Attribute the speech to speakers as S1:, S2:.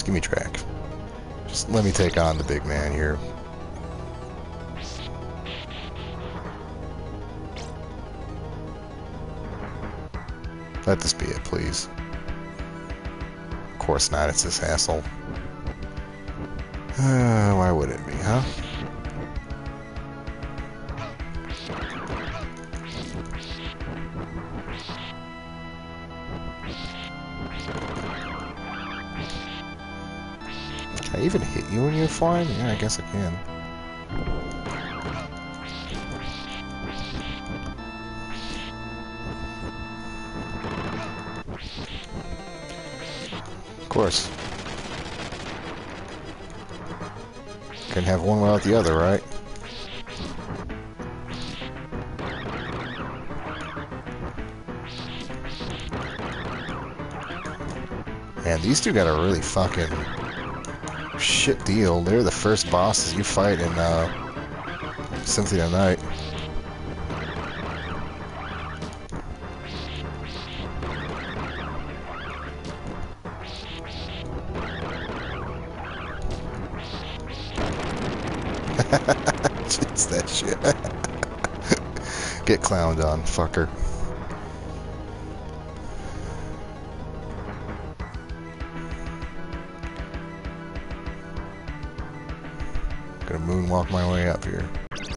S1: Just give me track. Just let me take on the big man here. Let this be it, please. Of course not, it's this asshole. Why would it be, huh? Can I even hit you when you're flying? Yeah, I guess I can. Of course. Couldn't have one without the other, right? Man, these two got a really fucking shit deal. They're the first bosses you fight in Symphony of the Night. It's that shit. Get clowned on, fucker. Gonna moonwalk my way up here.